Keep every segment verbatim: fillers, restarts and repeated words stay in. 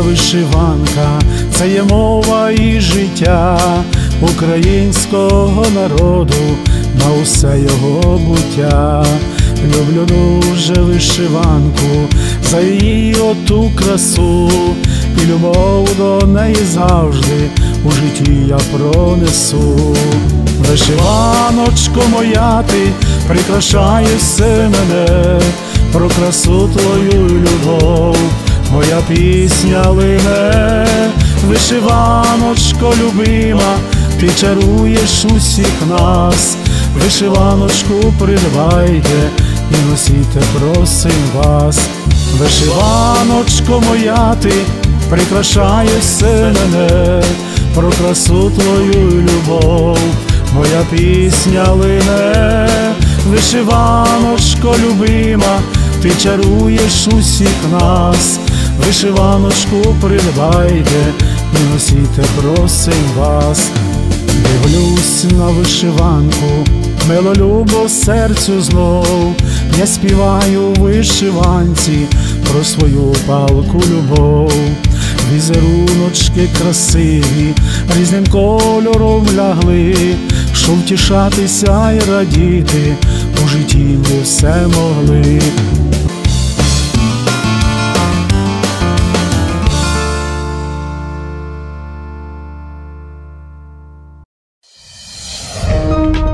вишиванка – це є мова і життя українського народу на усе його буття. Люблю дуже вишиванку за її оту красу, і любов до неї завжди у житті я пронесу. Вишиваночко моя, ти прикрашаєш все мене, про красу твою любов моя пісня лине. Вишиваночко любима, ти чаруєш усіх нас, вишиваночку придбайте і носійте, просим вас. Вишиваночко моя, ти прикрашаєш все мене, про красу твою любов моя пісня лине. Вишиваночко любима, ти чаруєш усіх нас, вишиваночку придбайте і носійте, просим вас. Дивлюсь на вишиванку, милолюбо серцю знов, я співаю у вишиванці про свою палку любов. Візеруночки красиві різним кольором лягли, що втішатися й радіти у житті ми все могли.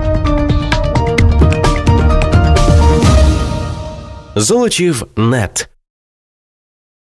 Золочів точка нет